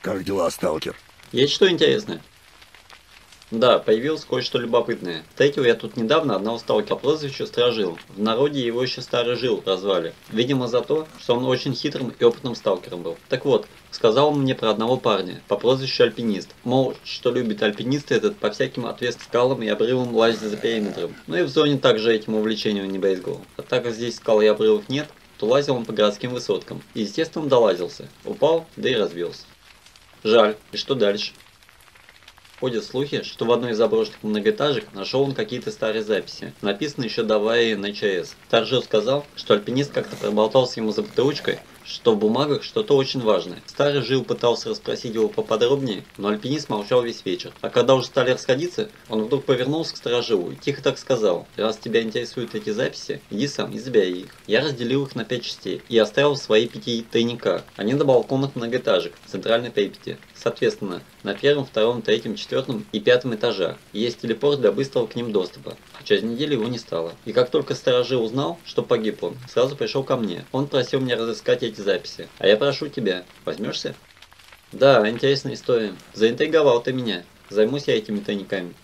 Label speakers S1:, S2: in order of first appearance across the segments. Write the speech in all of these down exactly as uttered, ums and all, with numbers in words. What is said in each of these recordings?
S1: Как дела, сталкер?
S2: Есть что интересное? Да, появилось кое-что любопытное. Встретил я тут недавно одного сталкера по прозвищу Стражил. В народе его еще Старый Жил прозвали. Видимо за то, что он очень хитрым и опытным сталкером был. Так вот, сказал он мне про одного парня по прозвищу Альпинист. Мол, что любит альпинисты этот по всяким отвесным скалам и обрывам лазить за периметром. Ну и в зоне также этим увлечением не брезговал. А так как здесь скал и обрывов нет, то лазил он по городским высоткам. И естественно долазился. Упал, да и разбился. Жаль. И что дальше? Ходят слухи, что в одной из заброшенных многоэтажек нашел он какие-то старые записи, написанные еще до аварии на ЧАЭС. Старжил сказал, что альпинист как-то проболтался ему за бутылочкой, что в бумагах что-то очень важное. Старый Жил пытался расспросить его поподробнее, но альпинист молчал весь вечер. А когда уже стали расходиться, он вдруг повернулся к Старожилу и тихо так сказал: «Раз тебя интересуют эти записи, иди сам и забери их». Я разделил их на пять частей и оставил в свои пяти тайниках. Они на балконах многоэтажек в центральной Припяти. Соответственно, на первом, втором, третьем, четвертом и пятом этажах. Есть телепорт для быстрого к ним доступа. А через неделю его не стало. И как только Старожил узнал, что погиб он, сразу пришел ко мне. Он просил меня разыскать эти записи. А я прошу тебя, возьмешься? Да, интересная история. Заинтриговал ты меня. Займусь я этими тайниками.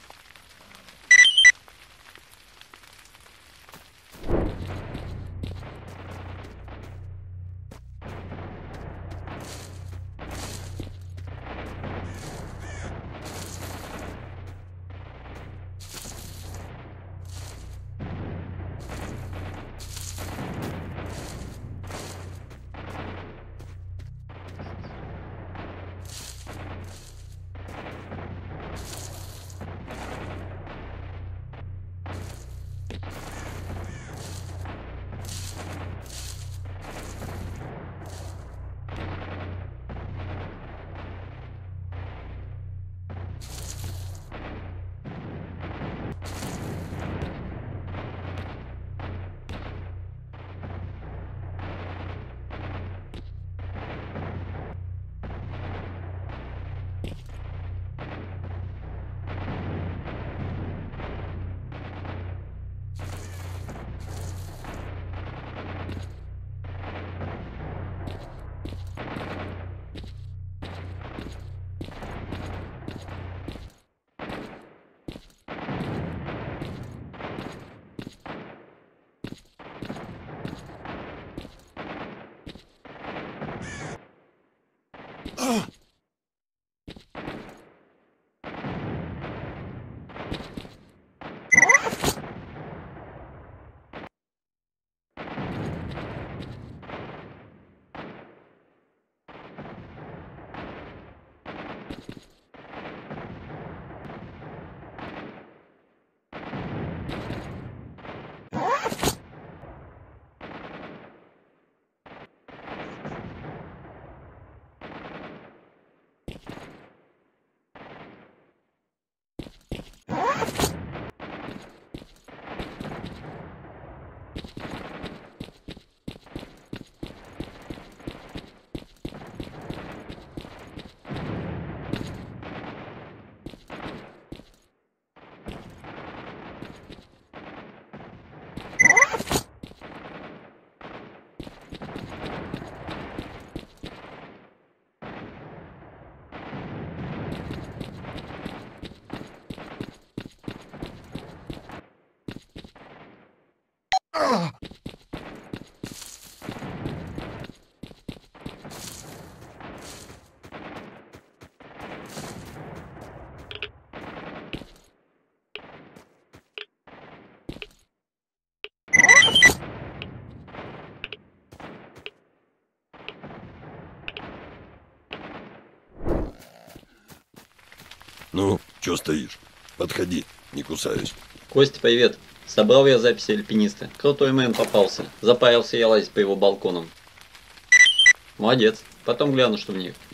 S1: Ну, чё стоишь? Подходи, не кусаюсь.
S2: Костя, привет. Собрал я записи альпиниста. Крутой мэн попался. Запарился я лазить по его балконам. Молодец. Потом гляну, что в них.